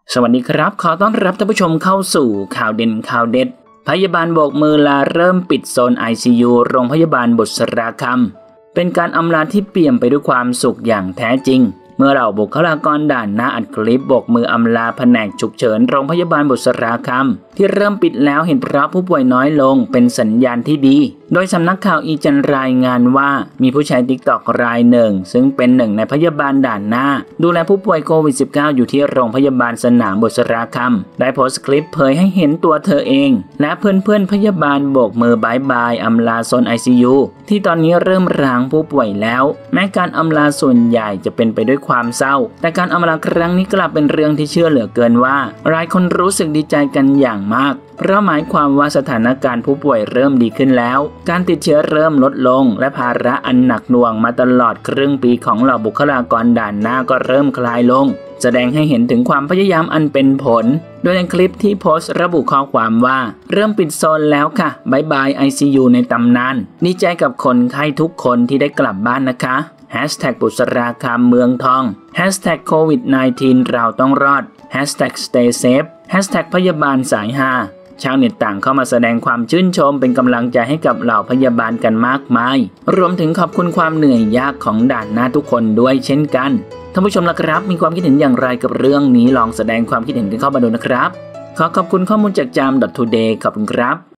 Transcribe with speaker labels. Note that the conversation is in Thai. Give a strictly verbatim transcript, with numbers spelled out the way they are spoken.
Speaker 1: สวัสดีครับขอต้อนรับท่านผู้ชมเข้าสู่ข่าวเด่นข่าวเด็ดพยาบาลโบกมือลาเริ่มปิดโซน ไอ ซี ยู โรงพยาบาลบุษราคำเป็นการอำลาที่เปี่ยมไปด้วยความสุขอย่างแท้จริงเมื่อเหล่าบุคลากรด่านหน้าอัดคลิปโบกมืออำลาแผนกฉุกเฉินโรงพยาบาลบุษราคำที่เริ่มปิดแล้วเห็นเพราะผู้ป่วยน้อยลงเป็นสัญญาณที่ดีโดยสำนักข่าวอีจันรายงานว่ามีผู้ใช้ ติ๊กต็อก รายหนึ่งซึ่งเป็นหนึ่งในพยาบาลด่านหน้าดูแลผู้ป่วยโควิด สิบเก้า อยู่ที่โรงพยาบาลสนามบุษราคำได้โพสต์คลิปเผยให้เห็นตัวเธอเองและเพื่อนๆพยาบาลโบกมือบายบายอำลาโซน ไอ ซี ยู ที่ตอนนี้เริ่มร้างผู้ป่วยแล้วแม้การอำลาส่วนใหญ่จะเป็นไปด้วยความเศร้าแต่การอำลาครั้งนี้กลับเป็นเรื่องที่เชื่อเหลือเกินว่าหลายคนรู้สึกดีใจกันอย่างมากเพราะหมายความว่าสถานการณ์ผู้ป่วยเริ่มดีขึ้นแล้วการติดเชื้อเริ่มลดลงและภาระอันหนักหน่วงมาตลอดครึ่งปีของเหล่าบุคลากรด่านหน้าก็เริ่มคลายลงแสดงให้เห็นถึงความพยายามอันเป็นผลโดยในคลิปที่โพสต์ระบุข้อความว่าเริ่มปิดโซนแล้วค่ะบายบาย ไอ ซี ยู ในตำนานดีใจกับคนไข้ทุกคนที่ได้กลับบ้านนะคะแฮชแท็ก บุษราคำเมืองทองแฮชแท็ก โควิด สิบเก้า เราต้องรอดแฮชแท็ก สเตย์เซฟแฮชแท็ก พยาบาลสายฮาชาวเน็ตต่างเข้ามาแสดงความชื่นชมเป็นกำลังใจให้กับเหล่าพยาบาลกันมากมายรวมถึงขอบคุณความเหนื่อยยากของด่านหน้าทุกคนด้วยเช่นกันท่านผู้ชมล่ะครับมีความคิดเห็นอย่างไรกับเรื่องนี้ลองแสดงความคิดเห็นกันเข้ามาดูนะครับขอขอบคุณข้อมูลจากจาม .today ขอบคุณครับ